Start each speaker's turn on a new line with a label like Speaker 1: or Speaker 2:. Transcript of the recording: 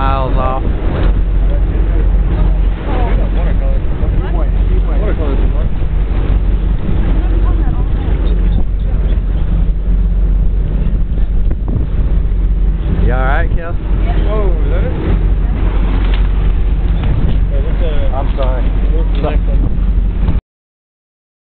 Speaker 1: miles off. You alright, Kel?
Speaker 2: Oh, is that it? Hey, I'm sorry. What's the next one?